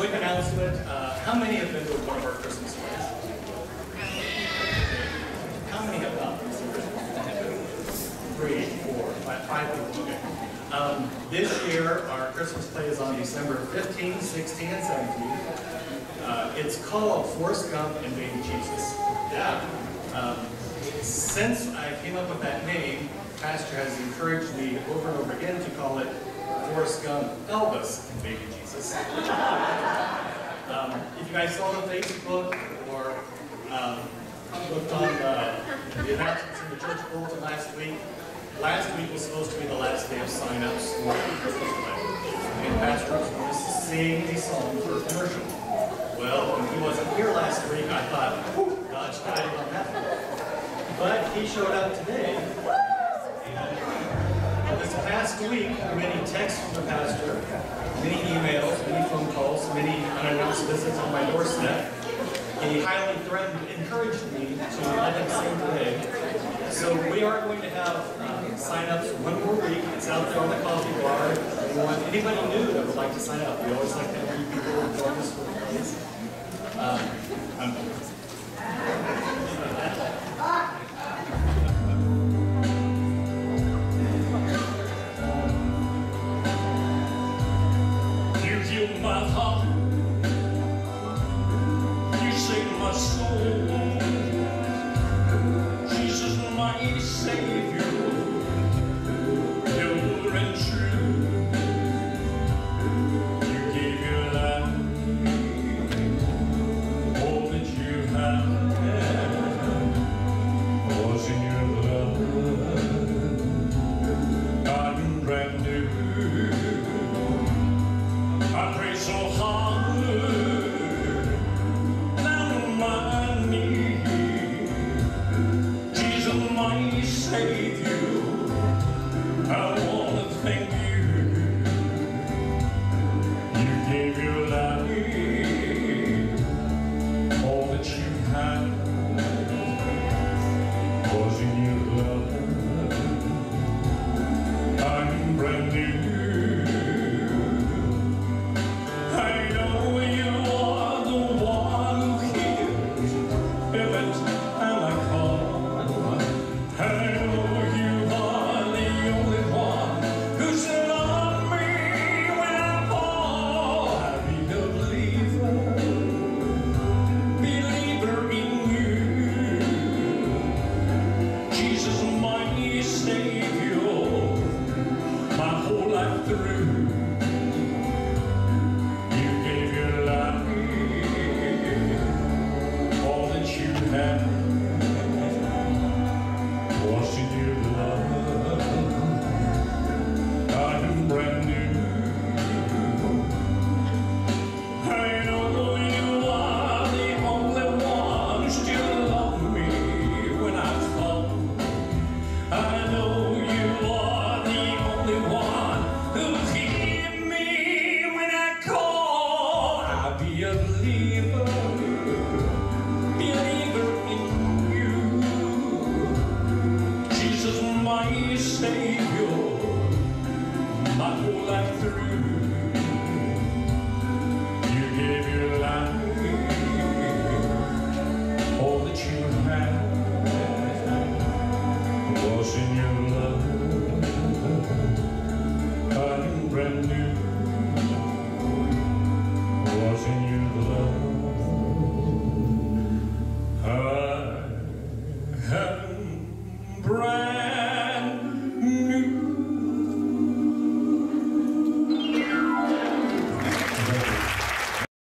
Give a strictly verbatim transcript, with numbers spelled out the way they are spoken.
quick announcement. Uh, how many have been to one of our Christmas plays? How many have not? Three, four, five, five people. Okay. Um, this year, our Christmas play is on December fifteenth, sixteenth, and seventeenth. Uh, it's called Forrest Gump and Baby Jesus. Yeah. Um, since I came up with that name, Pastor has encouraged me over and over again to call it Forrest Gump, Elvis, and Baby Jesus. um, if you guys saw the Facebook or um, looked on the, the announcements in the church bulletin last week, last week was supposed to be the last day of sign-ups for the Christmas play. And Pastor was going to sing a song for a commercial. Well, when he wasn't here last week, I thought, whew, God's guiding on that one. But he showed up today. And this past week, many texts from the pastor, many emails, many phone calls, many unannounced visits on my doorstep. He highly threatened, encouraged me to let him sing today. So we are going to have um, sign-ups one more week. It's out there on the coffee bar. If you want anybody new that would like to sign up, we always like to have new people who join us for the plays. Um, I'm, You heal my heart, you save my soul. Jesus, my Savior, pure and true. You gave your life, all that you have was in your blood. I'm brand new. I pray so hard, down on my knees. Jesus, my Savior, I want to thank you. You gave your life, all that you had was in your blood. I'm brand new. Brand